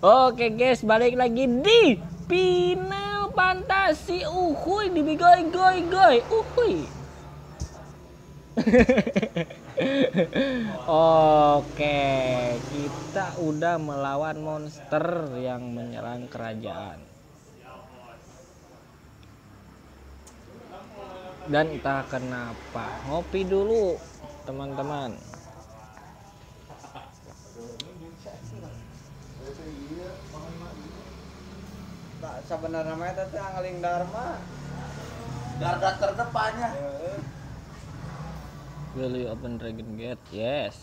Oke guys, balik lagi di Final Fantasy. Uhuy, dibigoy goy goy. Uhuy. Oke, kita udah melawan monster yang menyerang kerajaan. Dan entah kenapa, ngopi dulu teman-teman. Sebenarnya namanya teh Angling Dharma. Garda terdepannya. Will you open Dragon Gate? Yes.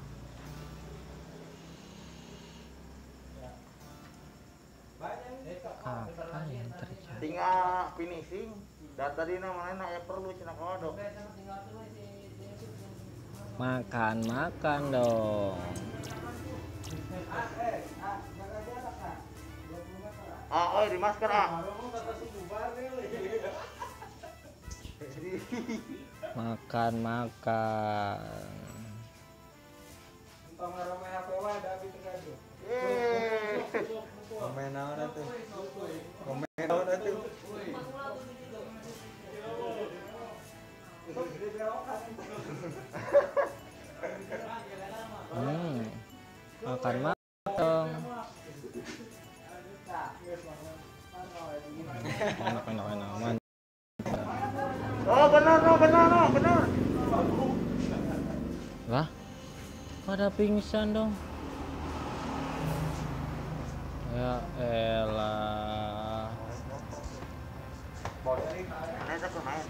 Apa yang terjadi? Tinggal finishing. Dan tadi namanya ya perlu cina kodok. Makan dong. Oh, di masker ah. Makan. Komen naon atuh? Komen naon atuh? Makan dong. Enak. Oh, benar. Lah, pada pingsan dong. Ya elah. Ada pemain.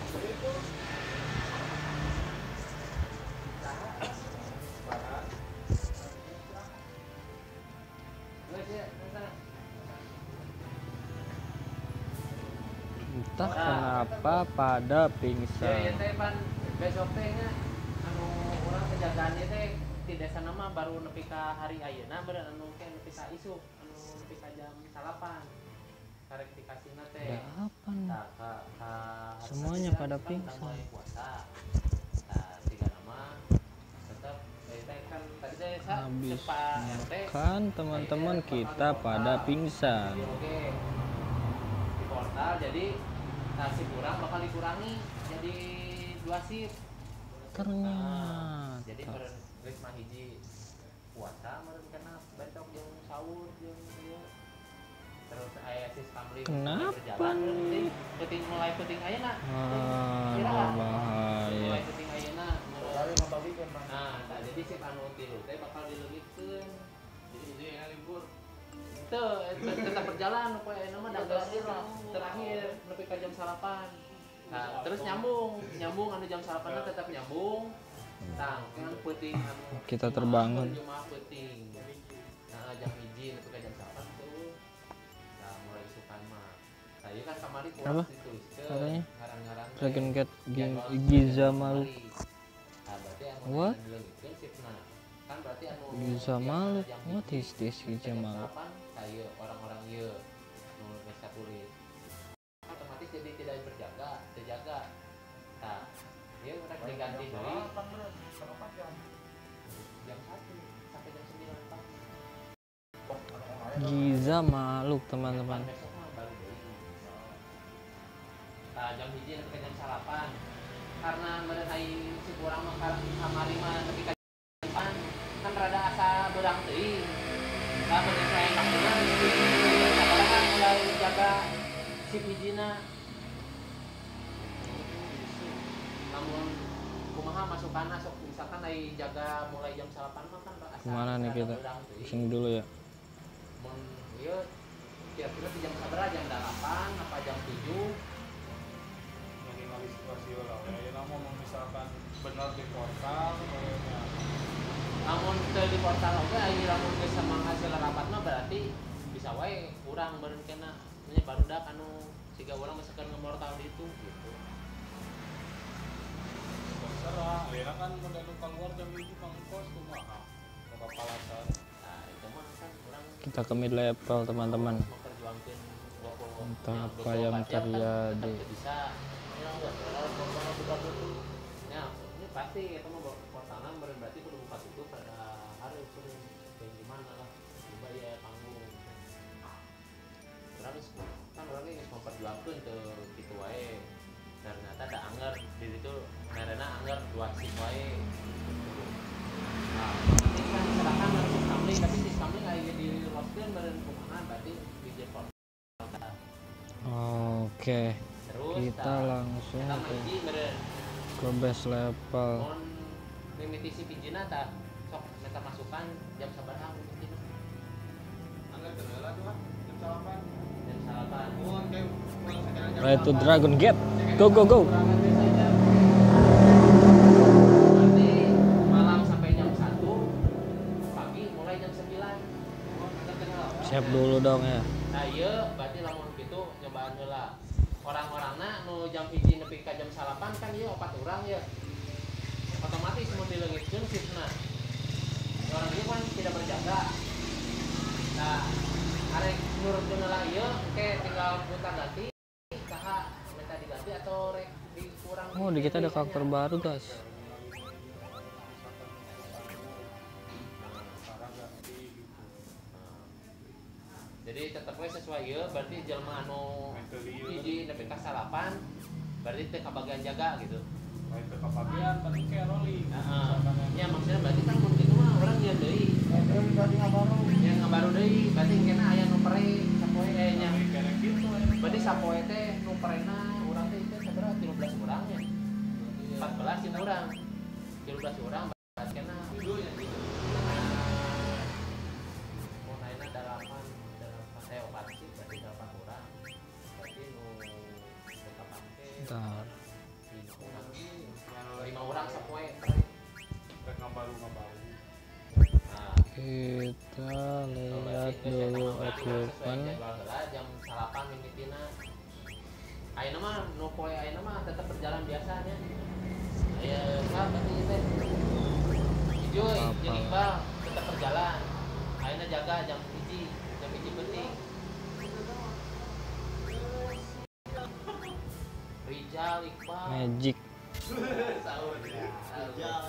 Entah kenapa pada pingsan. teh pan besok teh nya anu urang penjagaan teh di desa nama baru nepi ka hari ayeuna beureun anu ke nepi ka isuk anu nepi ka jam 8 klarifikasina teh. Ya apa nih? Ka Semuanya pada pingsan. Nah, tiga nama tetap teh kan tadi teh Habis makan teman-teman kita pada pingsan. Oke. Di portal jadi nasi kurang bakal dikurangi jadi 2 shift. Ternyata. Jadi geus mah hiji puasa meureun kana besok jeung sahur jeung ieu. Terus aya sistem lift Kenapa? berjalan mulai penting ayeuna. Bahaya. Mulai penting ayeuna. Dari membalikan Bang. Nah, jadi si anu tilu teh bakal dileungitkeun. Jadi itu ya libur. Tetap berjalan pokoknya nama terakhir nepi ka jam 8. Nah, terus nyambung anu jam 8 tetap nyambung. Tang kan peuting anu Kita terbangun. Jumaah peuting. Nah, jam 1 nepi ka jam 8 tuh. Nah, mulai isukan mah. Nah, ieu kan kamari Apa? dituliskeun Katanya? ngaran-ngaran Dragon Gate Giza Maluk. Nah, berarti anu What? dileungitkeun shiftna. Kan berarti anu Giza Maluk. What is this Giza Maluk? Kayak orang-orang ieu nu geus katulis. Otomatis jadi tidak terjaga. Nah, dia udah diganti deui jam 1 sampai jam 9 pagi. Giza Maluk teman-teman. Besok mah baru deui. Nah, jam 1 sampai jam 8. Karena meureun ai si kurang mah kamari mah nepi ka jam 8 kan rada asa beurang teuing. Nah, meureun saya maksudna sekarang kan mulai jaga si hijina. Namun kumaha masukanna sok misalkan ai jaga mulai jam 8 mah kan asa. Kemana nih kita? Sini dulu ya. Mun ieu kira-kira di jam sabaraha jam 8 apa jam 7? Minimal situasi lah. Ya namun misalkan benar di portal kayaknya. Namun teu di portal oge aya lamun geus samangka hasil rapat mah berarti bisa wae urang beureun kena nya barudak anu siga urang misalkan ngemortal di itu gitu. Terserah, akhirnya kan udah lupa keluar jam 7 Kang Kos kumaha. Ke Palasan. Nah, itu mah kan urang Kita ke mid level teman-teman. memperjuangkeun Entah apa yang terjadi. Bisa ya, ini pasti kita mau portalan berarti kudu buka tutup pada hari itu kayak gimana lah. coba ya panggung terus kan orangnya geus memperjuangkeun teu kitu wae ternyata ada anger di situ merena anger 2 sip wae nah ini kan serahkan harus samling tapi si samling aya di roaskeun beureun kumaha berarti di jepot Oke, terus kita langsung kita maji beureun ke base level. mon mimiti si pijina tah sok meta masukan jam sabaraha mimitina Angkat ke heula tuh, jam salapan. jam 8 Mun kayak mun sekarang jam Ready to Dragon Gate. Go go go. Berarti malam sampai jam 1 pagi mulai jam 9 Siap dulu dong ya. nah iya berarti lamun gitu nyobaan heula orang-orangna nu jam 1 nepi ka jam 8 kan ieu 4 urang ya otomatis mun dileungitkeun shiftna orang ieu kan tidak berjaga nah arek nurutkeun heula ieu engke tinggal putar ganti saha minta diganti atau rek dikurang Oh, di kita ada karakter baru, guys. jadi tetep we sesuai ieu berarti jelema anu hiji nepi ka 8 berarti teu kabagian jaga gitu. Lain teu kabagian penting kayak rolling. Heeh. Ya maksudnya berarti kan mun kitu mah urang nyeun deui. Terus berarti ngabaru. Yang ngabaru deui berarti engkena aya nu pere sapoe nya. Kayak gitu. Berarti sapoe teh nu perena urang teh itu sabaraha 13 urang nya. 14 cina urang. 13 urang berarti kena Videonya gitu. mun ayeuna 8 opat sih berarti 8 urang. Berarti nu teu kapake Bentar. 5 urang sapoe. Rek ngabaru. Nah, Kita lihat dulu equipment. jam 8 mimitina. Ayeuna mah nu poe ayeuna mah tetap berjalan biasanya. Aya sahabat ieu teh. Ijoy, jeung Iqbal tetap berjalan. Ayeuna jaga jam 1 penting. Rijal Iqbal. Magic. Sahur. Rijal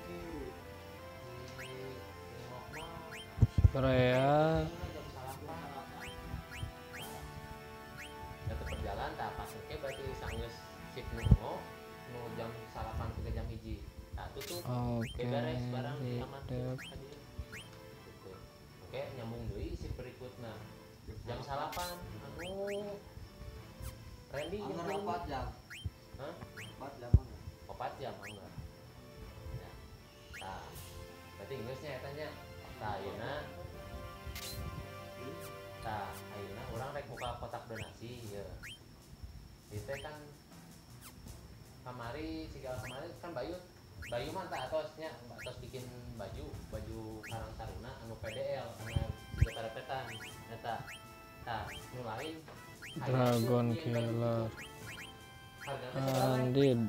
Korea. Tetap berjalan tak pas oke berarti sanggeus sip nu jam 8 ke jam 1. Nah tutup Oke. beberes barang Di aman dev. gitu. Oke nyambung deui sip berikutna jam 8 anu Randy Anggar jeung 4 jam. hah 4 jam anggar. 4 jam anggar ya. Nah berarti geusnya eta nya tah ayeuna urang rek buka kotak donasi ya itu kan kamari segala kemarin kan Bayu mah tak atosnya atos bikin baju Karang Taruna anu PDL anu siga karepetan eta tah nu lain Dragon Killer. Andid.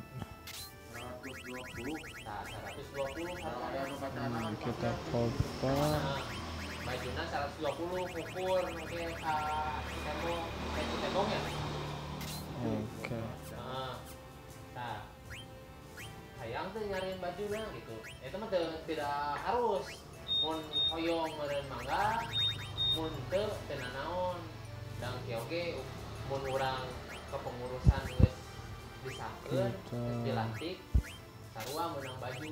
120. tah 120 hargana Kita cover. bajuna 120 ukur mungkin tembong ya. Oke. Nah, hayang tuh nyariin bajuna gitu. Itu mah tidak harus. Mun hoyong meureun mangga, mun teu teu nanaon. Dan oge mun urang kepengurusan geus disahkeun, geus dilantik, sarua meunang baju.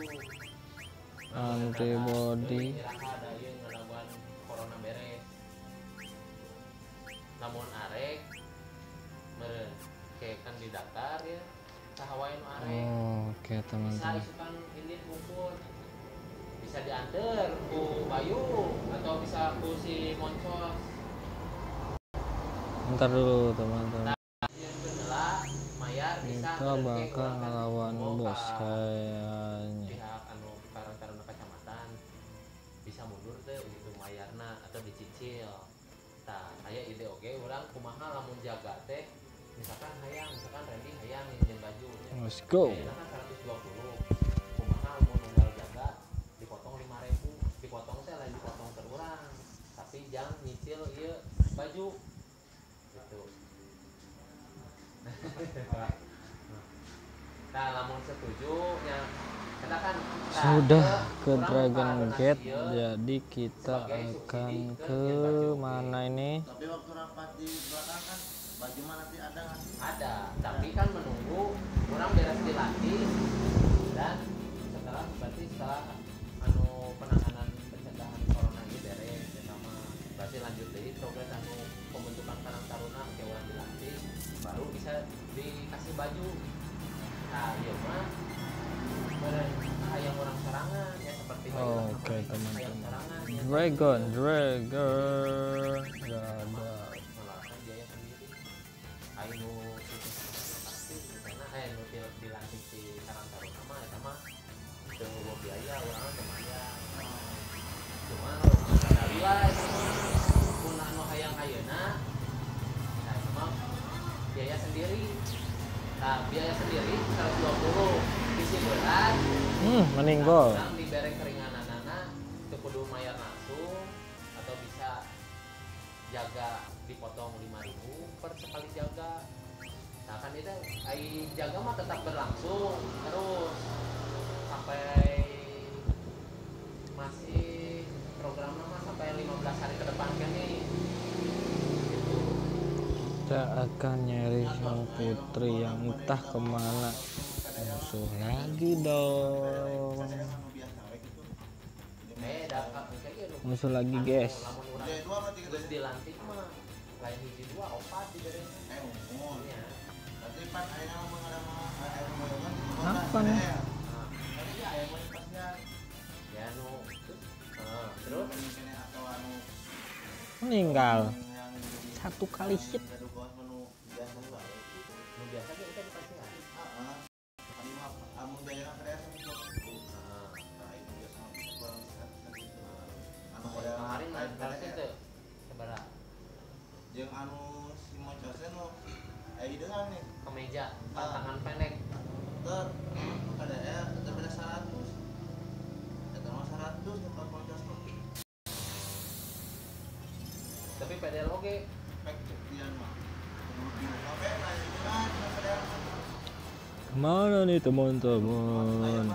Antibody. Iraha da ieu ngadaguan corona beres. Namun arek meureun kayak kan di daftar ya saha wae nu arek. Oke Bisa teman-teman. isukan ini ukur. Bisa diantar ku Bayu atau bisa ku si Moncos. Ntar dulu teman-teman. Yang kedua mayar bisa Kita bakal ngelawan bos kayaknya. pihak anu Karang Taruna kecamatan bisa mundur teh gitu mayarna atau dicicil. Tah aya ide oge urang kumaha lamun jaga teh misalkan Randy hayang nginjem baju Let's go. ayeuna kan 120 kumaha lamun unggal jaga dipotong 5.000 dipotong teh lain dipotong ke urang tapi jangan nyicil ieu baju gitu. Nah lamun setuju nya katakan Sudah ke Dragon Gate, jadi kita akan ke mana ini? Tapi waktu rapat di belakang kan baju mana nanti ada nggak? Ada, tapi kan menunggu orang beres dilatih dan setelah penanganan pencegahan corona ini beres sama berarti lanjut dari progres pembentukan Karang Taruna ke orang dilatih baru bisa dikasih baju. Nah, iya mah yang orang serangan ya seperti Oke, ayam teman-teman. serangan ya. Dragon nggak ada. Mengeluarkan biaya sendiri. Ayo itu pasti karena nu dilantik di Karang Taruna mah eta mah teu boga biaya urang lumayan. Cuma orang kadali lah mun anu hayang ayeuna nah itu mah biaya sendiri. Nah, biaya sendiri 120 isi berat. Meninggal. Orang diberi keringanan teu kudu mayar langsung atau bisa jaga dipotong 5.000 per sekali jaga. Nah kan itu ai jaga mah tetap berlangsung terus sampai masih programnya mah sampai 15 hari ke depan kan nih. Gitu. Kita akan nyari sang putri yang entah kemana. Musuh lagi dong. Musuh lagi guys. Terus dilantik mah lain hiji dua opat diberi. Iya. Tapi pan ayeuna mah ada Apa nih? Ya nu terus Meninggal. Satu kali hit. nu biasa ge ikan dipasihan. Kemarin harusnya teh seberapa jeung anu si Mocose nu aya dengan nih kemeja tangan pendek. ter ada ya beda 100 eta mah 100 ke Mocose mah Tapi PDL oke. pek dian mah sampai naik dengan PDL Kemana nih teman-teman?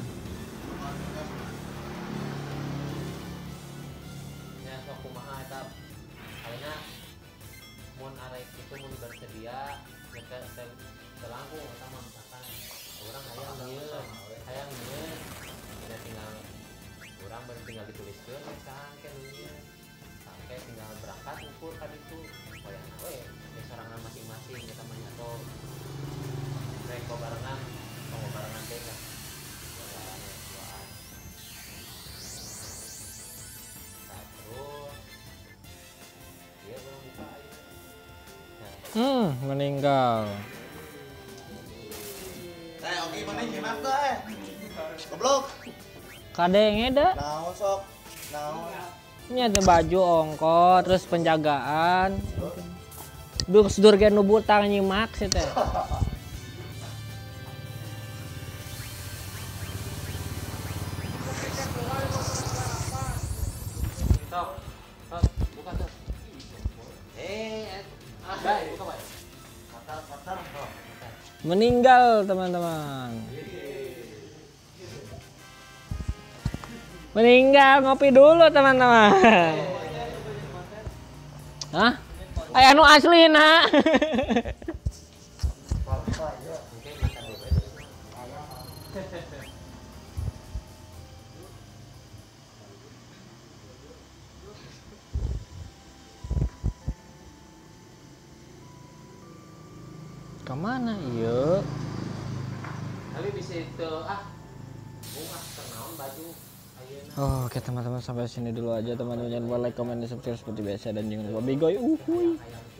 Ya sok kumaha eta ayeuna mun arek itu mun bersedia nyekel selangkung eta mah misalkan urang hayang nyieun ya tinggal urang baru tinggal dituliskeun we sangke nyieun sampai tinggal berangkat ukur ka ditu wayahna we sorangan masing-masing eta mah nyato rek barengan teh lah Meninggal. oke mana nyimak teh goblok Kadenge dah. naon sok naon Ini ada baju ongkot, terus penjagaan. Dur gen nu butang nyimak sih teh. Buka tuh. Baik, buka baik. Katar. Meninggal teman-teman. Meninggal, ngopi dulu teman-teman. Hah? Aya anu asli na. Kemana iya? Tapi bisa itu bunga kenaon baju ayeuna. Oke teman-teman, sampai sini dulu aja teman-teman. Jangan lupa like, comment, dan subscribe seperti biasa, dan jangan lupa bigoy uhuy. Hayang